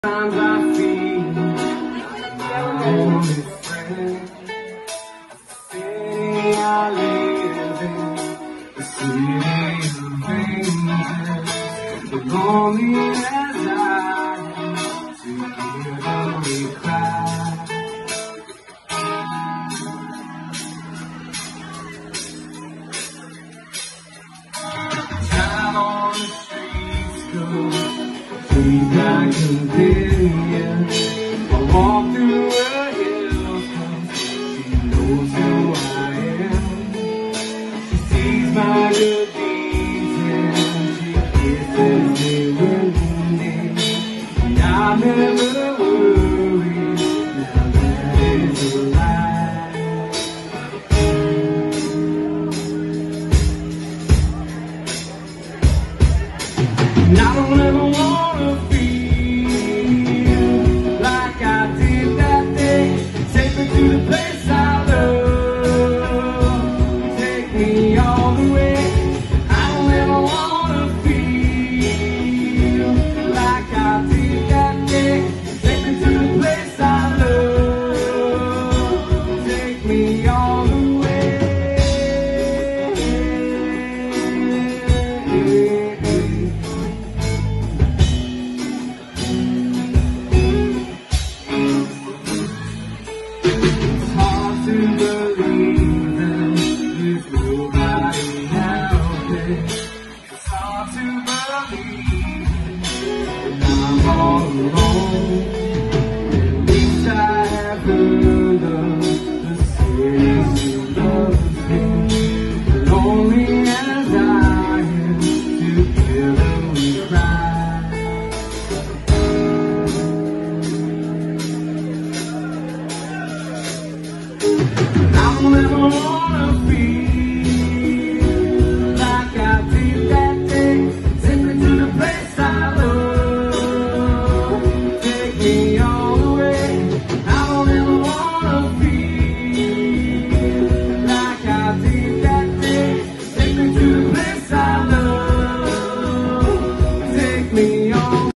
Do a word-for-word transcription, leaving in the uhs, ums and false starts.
Sometimes I feel like my only friend. The city I live in, the city of angels. The lonely as I am, together we cry. Time on the streets goes sweet like a billion. I walk through her hills 'cause she knows who I am. She sees my good deeds and she kisses me with me. And I never worry, now that is a lie. And I don't ever wanna I don't ever wanna be